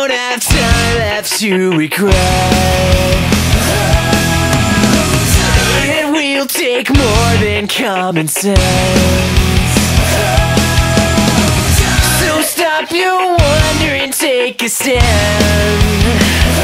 don't have time left to regret. It will take more than common sense. So stop your wonder and take a stand.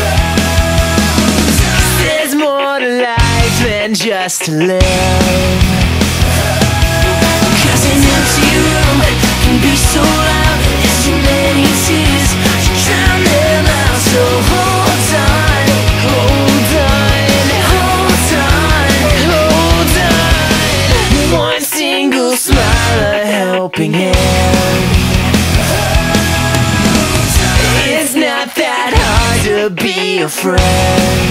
'Cause there's more to life than just to live. 'Cause an empty room can be so loud. There's too many tears to drown them out. So hold on, hold on, hold on, hold on. One single smile, a helping hand. It's not that hard to be a friend.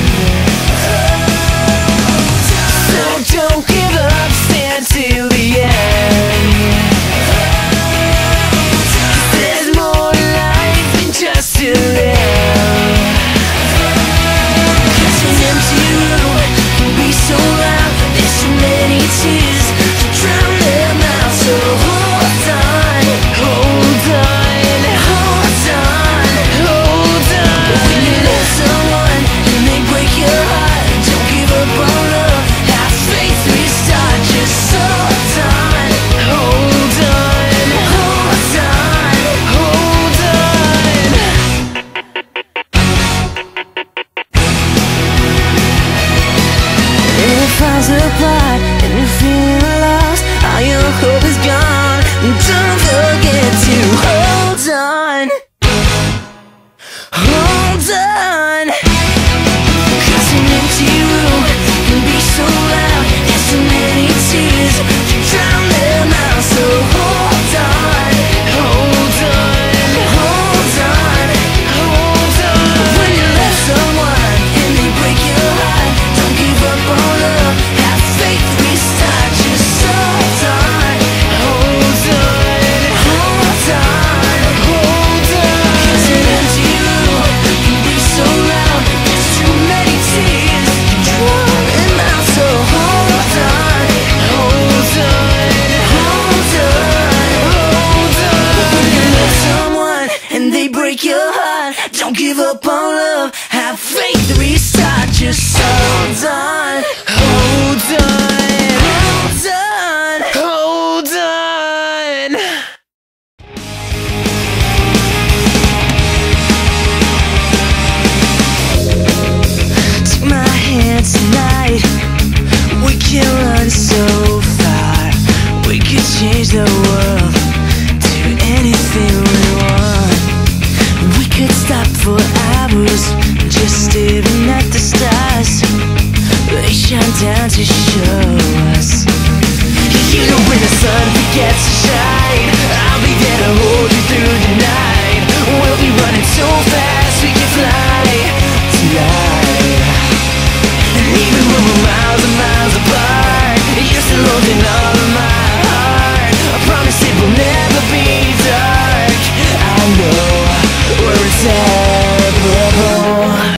So don't give up, stand till the end. 'Cause there's more to life than just to live. 'Cause an empty room can be so loud. There's too many tears to drown them out. So hold on, hold on, hold on, hold on. When you love someone and they break your heart, don't give up on love. Have faith, restart. Just hold on, hold on, hold on, hold on. If it falls apart and you're feeling lost, all your hope is gone. Don't forget to hold on, hold on. 'Cause an empty room can be so loud. There's too many tears to drown them out. So hold on, hold on, hold on, hold on. When you love someone and they break your heart, don't give up on love. Have faith, restart. Just hold on, hold on, hold on, hold on. 'Cause an empty room can be so loud. There's too many tears to drown them out. So hold on, hold on, hold on, hold on. When you love someone and they break your heart, don't give up on love. Have faith, restart. Just hold on, hold on, hold on, hold on. Take my hand tonight. We can run so far. We could change the world, do anything we want. We could stop for hours, just staring at the stars. They shine down to show us. You know when the sun begins to shine, I'll be there to hold you through the night.